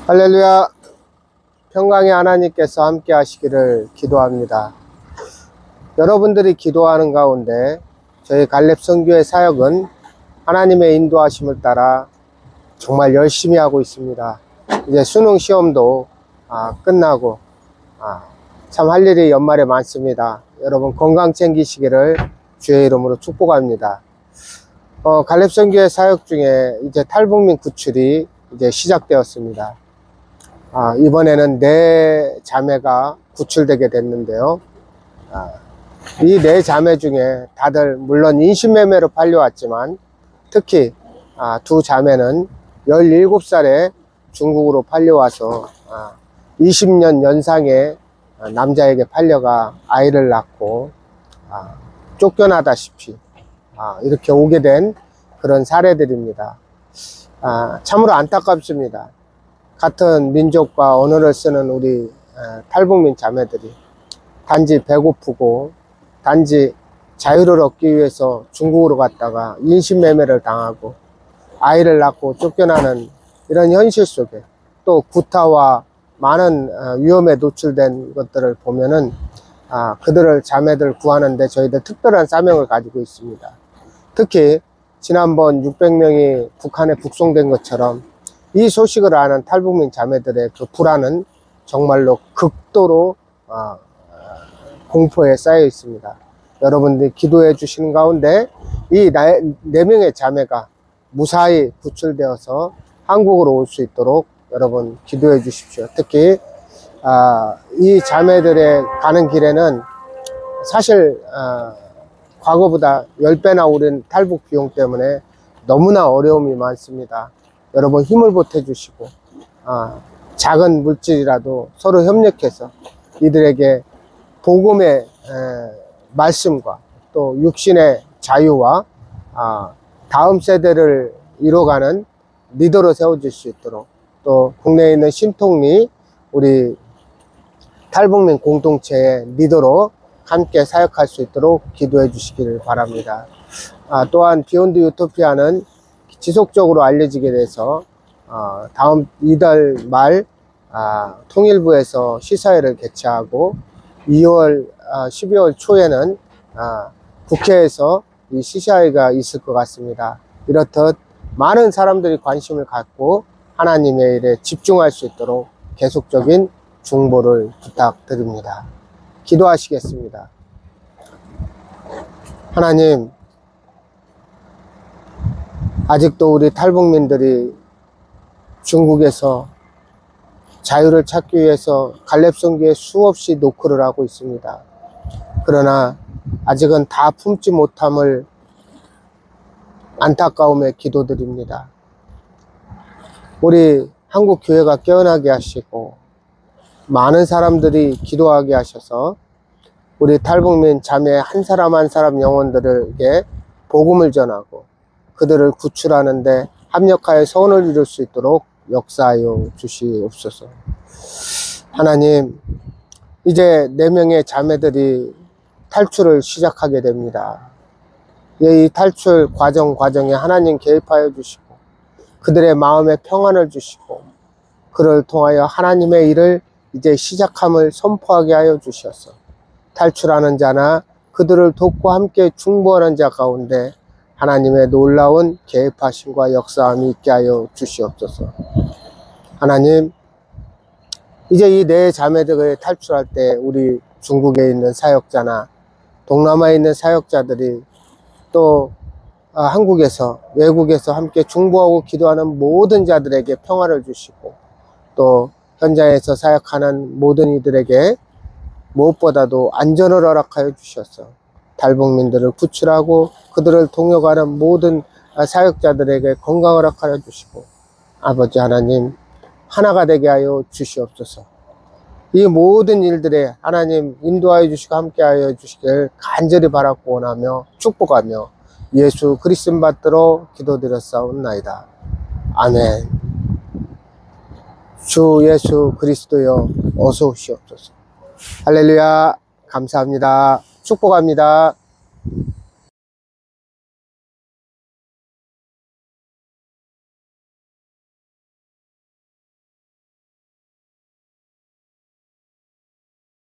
할렐루야. 평강의 하나님께서 함께 하시기를 기도합니다. 여러분들이 기도하는 가운데 저희 갈렙 선교회 사역은 하나님의 인도하심을 따라 정말 열심히 하고 있습니다. 이제 수능 시험도 끝나고 참 할 일이 연말에 많습니다. 여러분 건강 챙기시기를 주의 이름으로 축복합니다. 갈렙 선교회 사역 중에 이제 탈북민 구출이 이제 시작되었습니다. 이번에는 4자매가 구출되게 됐는데요. 이 4자매 중에 다들 물론 인신매매로 팔려왔지만 특히 2자매는 17살에 중국으로 팔려와서 20년 연상의 남자에게 팔려가 아이를 낳고 쫓겨나다시피 이렇게 오게 된 그런 사례들입니다. 참으로 안타깝습니다. 같은 민족과 언어를 쓰는 우리 탈북민 자매들이 단지 배고프고 단지 자유를 얻기 위해서 중국으로 갔다가 인신매매를 당하고 아이를 낳고 쫓겨나는 이런 현실 속에 또 구타와 많은 위험에 노출된 것들을 보면은 그들을 자매들 구하는데 저희들 특별한 사명을 가지고 있습니다. 특히 지난번 600명이 북한에 북송된 것처럼 이 소식을 아는 탈북민 자매들의 그 불안은 정말로 극도로 공포에 쌓여 있습니다. 여러분들이 기도해 주시는 가운데 이 4명의 자매가 무사히 구출되어서 한국으로 올 수 있도록 여러분 기도해 주십시오. 특히 이 자매들의 가는 길에는 사실 과거보다 10배나 오른 탈북 비용 때문에 너무나 어려움이 많습니다. 여러분 힘을 보태 주시고 작은 물질이라도 서로 협력해서 이들에게 복음의 말씀과 또 육신의 자유와 다음 세대를 이뤄가는 리더로 세워질 수 있도록 또 국내에 있는 신통리 우리 탈북민 공동체의 리더로 함께 사역할 수 있도록 기도해 주시기를 바랍니다. 또한 비욘드 유토피아는 지속적으로 알려지게 돼서 다음 이달 말 통일부에서 시사회를 개최하고 12월 초에는 국회에서 이 시사회가 있을 것 같습니다. 이렇듯 많은 사람들이 관심을 갖고 하나님의 일에 집중할 수 있도록 계속적인 중보를 부탁드립니다. 기도하시겠습니다. 하나님, 아직도 우리 탈북민들이 중국에서 자유를 찾기 위해서 갈렙 선교에 수없이 노크를 하고 있습니다. 그러나 아직은 다 품지 못함을 안타까움에 기도드립니다. 우리 한국 교회가 깨어나게 하시고 많은 사람들이 기도하게 하셔서 우리 탈북민 자매 한 사람 한 사람 영혼들에게 복음을 전하고 그들을 구출하는데 합력하여 선을 이룰 수 있도록 역사하여 주시옵소서. 하나님, 이제 4명의 자매들이 탈출을 시작하게 됩니다. 이 탈출 과정에 하나님 개입하여 주시고 그들의 마음에 평안을 주시고 그를 통하여 하나님의 일을 이제 시작함을 선포하게 하여 주셔서 탈출하는 자나 그들을 돕고 함께 중보하는 자 가운데 하나님의 놀라운 개입하심과 역사함이 있게 하여 주시옵소서. 하나님, 이제 이 4자매들을 탈출할 때 우리 중국에 있는 사역자나 동남아에 있는 사역자들이 또 한국에서 외국에서 함께 중보하고 기도하는 모든 자들에게 평화를 주시고 또 현장에서 사역하는 모든 이들에게 무엇보다도 안전을 허락하여 주셔서 탈북민들을 구출하고 그들을 동역하는 모든 사역자들에게 건강을 허락하여 주시고 아버지 하나님 하나가 되게 하여 주시옵소서. 이 모든 일들에 하나님 인도하여 주시고 함께하여 주시길 간절히 바라고 원하며 축복하며 예수 그리스도 받들어 기도드렸사옵나이다. 아멘. 주 예수 그리스도여 어서 오시옵소서. 할렐루야. 감사합니다. 축복합니다.